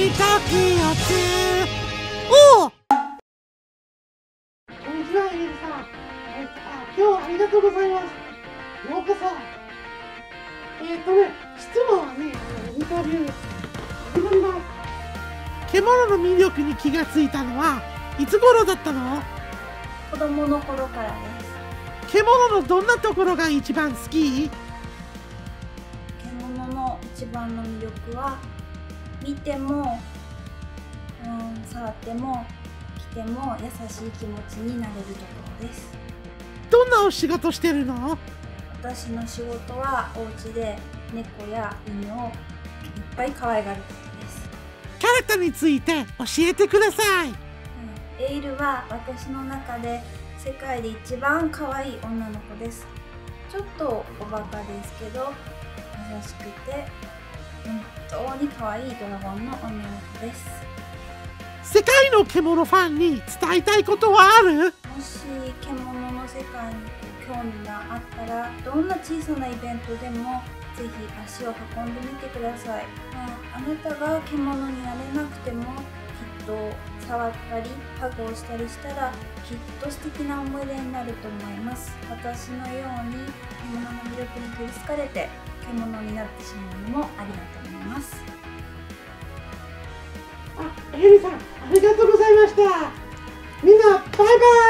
かけよつ。おお。こんにちは、エリさん。今日はありがとうございます。ようこそ。質問はね、インタビュー。自分が獣の魅力に気がついたのはいつ頃だったの？ 子供の頃からです。 獣のどんなところが一番好き？ 獣の一番の魅力は見ても、触っても着ても優しい気持ちになれるところです。 どんなお仕事してるの？ 私の仕事はお家で猫や犬をいっぱい可愛がることです。 キャラクターについて教えてください。 エイルは私の中で世界で一番可愛い女の子です。ちょっとおバカですけど優しくて本当に可愛いドラゴンの女の子です。 世界の獣ファンに伝えたいことはある？ もし獣の世界に興味があったらどんな小さなイベントでもぜひ足を運んでみてください。あなたが獣になれなくてもきっと触ったりハグをしたりしたらきっと素敵な思い出になると思います。私のように獣の魅力に取りつかれて獣になってしまうのもありだと思います。 エリさん、ありがとうございました。みんな、バイバイ。